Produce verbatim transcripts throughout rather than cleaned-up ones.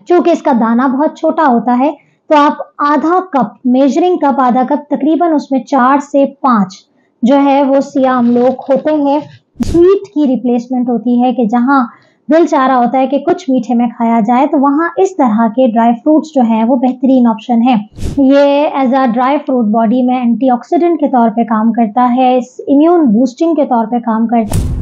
चूँकि इसका दाना बहुत छोटा होता है, तो आप आधा कप, मेजरिंग कप आधा कप, तकरीबन उसमें चार से पाँच जो है वो सिया अमलोक होते हैं। स्वीट की रिप्लेसमेंट होती है कि जहाँ दिल चाह रहा होता है कि कुछ मीठे में खाया जाए, तो वहाँ इस तरह के ड्राई फ्रूट्स जो हैं वो बेहतरीन ऑप्शन है। ये as a dry fruit body में एंटीऑक्सीडेंट के तौर पे काम करता है, इम्यून बूस्टिंग के तौर पे काम करता है।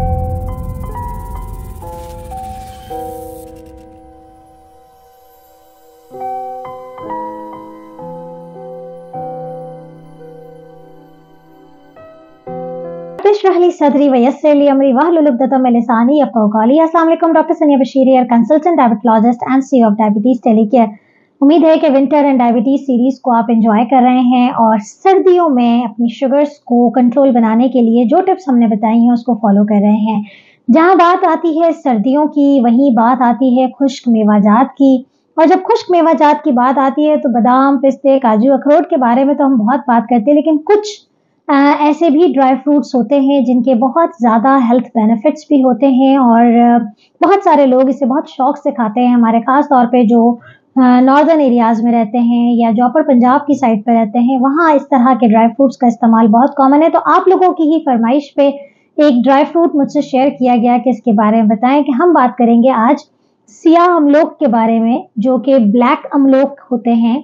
सदरी वयस्सरली अमरी वहलुल उक़दतम मिन लिसानी यफ़क़हू क़ौली। अस्सलाम वालेकुम, doctor Sania Bashir here, consultant diabetologist and CEO of diabetes telecare. उम्मीद है कि विंटर एंड डायबिटीज सीरीज को आप एंजॉय कर रहे हैं और सर्दियों में अपनी शुगर्स को कंट्रोल बनाने के लिए जो टिप्स हमने बताई हैं उसको फॉलो कर रहे हैं। जहां बात आती है सर्दियों की, वहीं बात आती है खुश्क मेवाजात की। और जब खुश्क मेवाजात की बात आती है तो बादाम, पिस्ते, काजू, अखरोट के बारे में तो हम बहुत बात करते हैं, लेकिन कुछ आ, ऐसे भी ड्राई फ्रूट्स होते हैं जिनके बहुत ज़्यादा हेल्थ बेनिफिट्स भी होते हैं और बहुत सारे लोग इसे बहुत शौक से खाते हैं। हमारे ख़ास तौर पे जो नॉर्दर्न एरियाज़ में रहते हैं या जो अपर पंजाब की साइड पे रहते हैं, वहाँ इस तरह के ड्राई फ्रूट्स का इस्तेमाल बहुत कॉमन है। तो आप लोगों की ही फरमाइश पे एक ड्राई फ्रूट मुझसे शेयर किया गया कि इसके बारे में बताएं, कि हम बात करेंगे आज सिया अमलोक के बारे में, जो कि ब्लैक अमलोक होते हैं,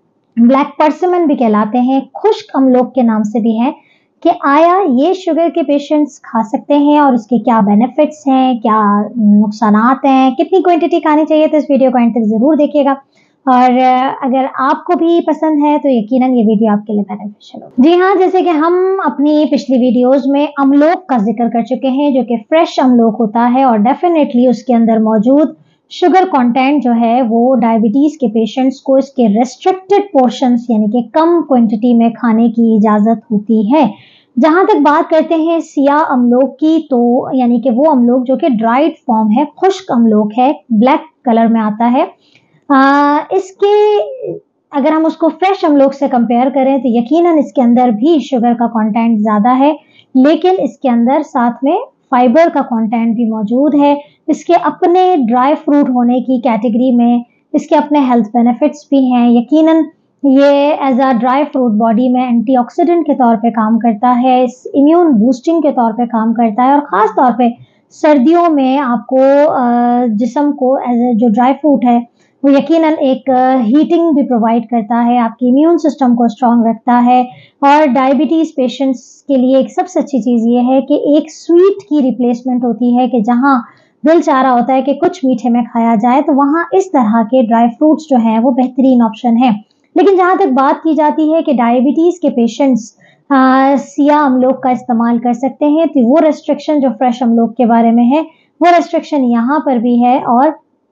ब्लैक परसिमन भी कहलाते हैं, खुश्क अमलोक के नाम से भी है। कि आया ये शुगर के पेशेंट्स खा सकते हैं और उसके क्या बेनिफिट्स हैं, क्या नुकसानात हैं, कितनी क्वांटिटी खानी चाहिए, तो इस वीडियो को एंड तक ज़रूर देखिएगा। और अगर आपको भी पसंद है तो यकीनन ये वीडियो आपके लिए बेनिफिशियल हो। जी हाँ, जैसे कि हम अपनी पिछली वीडियोस में अमलोक का जिक्र कर चुके हैं, जो कि फ्रेश अमलोक होता है और डेफिनेटली उसके अंदर मौजूद शुगर कंटेंट जो है वो डायबिटीज के पेशेंट्स को इसके रेस्ट्रिक्टेड पोर्शंस यानी कि कम क्वांटिटी में खाने की इजाजत होती है। जहां तक बात करते हैं सिया अमलोक की, तो यानी कि वो अमलोक जो कि ड्राइड फॉर्म है, खुश्क अमलोक है, ब्लैक कलर में आता है। आ, इसके अगर हम उसको फ्रेश अमलोक से कंपेयर करें तो यकीनन इसके अंदर भी शुगर का कंटेंट ज्यादा है, लेकिन इसके अंदर साथ में फाइबर का कंटेंट भी मौजूद है। इसके अपने ड्राई फ्रूट होने की कैटेगरी में इसके अपने हेल्थ बेनिफिट्स भी हैं। यकीनन ये as a dry fruit body में एंटीऑक्सीडेंट के तौर पे काम करता है, इम्यून बूस्टिंग के तौर पे काम करता है और ख़ास तौर पे सर्दियों में आपको जिस्म को एज जो ड्राई फ्रूट है वो यकीनन एक हीटिंग भी प्रोवाइड करता है, आपकी इम्यून सिस्टम को स्ट्रॉन्ग रखता है। और डायबिटीज़ पेशेंट्स के लिए एक सबसे अच्छी चीज़ ये है कि एक स्वीट की रिप्लेसमेंट होती है कि जहाँ दिल चाह रहा होता है कि कुछ मीठे में खाया जाए, तो वहाँ इस तरह के ड्राई फ्रूट्स जो हैं वो बेहतरीन ऑप्शन है। लेकिन जहाँ तक बात की जाती है कि डायबिटीज़ के पेशेंट्स सिया अमलोक का इस्तेमाल कर सकते हैं, तो वो रेस्ट्रिक्शन जो फ्रेश अमलोक के बारे में है वो रेस्ट्रिक्शन यहाँ पर भी है। और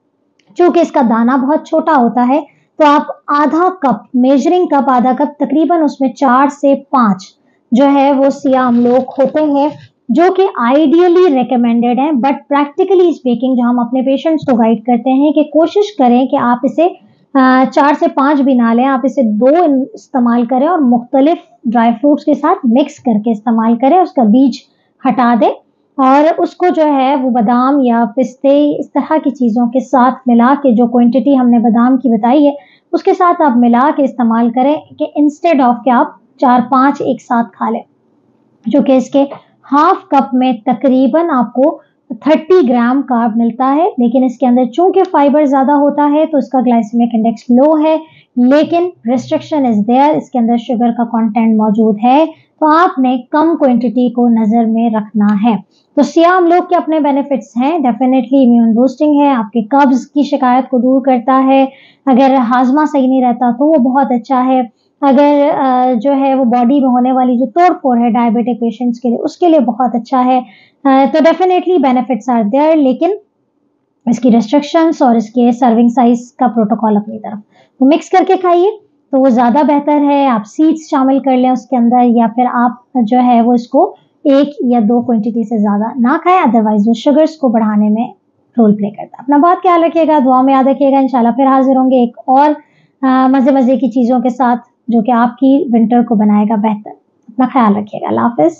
चूँकि इसका दाना बहुत छोटा होता है, तो आप आधा कप, मेजरिंग कप आधा कप, तकरीबन उसमें चार से पाँच जो है वो सिया अमलोक होते हैं, जो कि आइडियली रिकमेंडेड है। बट प्रैक्टिकली स्पीकिंग जो हम अपने पेशेंट्स को गाइड करते हैं कि कोशिश करें कि आप इसे चार से पाँच भी ना लें, आप इसे दो इस्तेमाल करें और मुख्तलिफ ड्राई फ्रूट्स के साथ मिक्स करके इस्तेमाल करें, उसका बीज हटा दें और उसको जो है वो बादाम या पिस्ते इस तरह की चीज़ों के साथ मिला के, जो क्वांटिटी हमने बादाम की बताई है उसके साथ आप मिला के इस्तेमाल करें, कि इंस्टेड ऑफ कि आप चार पाँच एक साथ खा लें। जो कि इसके हाफ कप में तकरीबन आपको तीस ग्राम कार्ब मिलता है, लेकिन इसके अंदर चूंकि फाइबर ज़्यादा होता है तो इसका ग्लाइसेमिक इंडेक्स लो है, लेकिन रिस्ट्रिक्शन इज़ देयर, इसके अंदर शुगर का कंटेंट मौजूद है, तो आपने कम क्वांटिटी को नज़र में रखना है। तो सिया अमलोक के अपने बेनिफिट्स हैं, डेफिनेटली इम्यून बूस्टिंग है, आपके कब्ज की शिकायत को दूर करता है, अगर हाजमा सही नहीं रहता तो वो बहुत अच्छा है, अगर जो है वो बॉडी में होने वाली जो तोड़ फोड़ है डायबिटिक पेशेंट्स के लिए उसके लिए बहुत अच्छा है। तो डेफिनेटली बेनिफिट्स आर देयर, लेकिन इसकी रेस्ट्रिक्शंस और इसके सर्विंग साइज का प्रोटोकॉल अपनी तरफ तो मिक्स करके खाइए तो वो ज़्यादा बेहतर है। आप सीड्स शामिल कर लें उसके अंदर, या फिर आप जो है वो इसको एक या दो क्वांटिटी से ज़्यादा ना खाएं, अदरवाइज वो शुगर्स को बढ़ाने में रोल प्ले करता है। अपना बहुत ख्याल रखिएगा, दुआ में याद रखिएगा। इंशाल्लाह फिर हाजिर होंगे एक और मज़े मज़े की चीज़ों के साथ जो कि आपकी विंटर को बनाएगा बेहतर। अपना ख्याल रखिएगा। अल्लाह हाफ़िज़।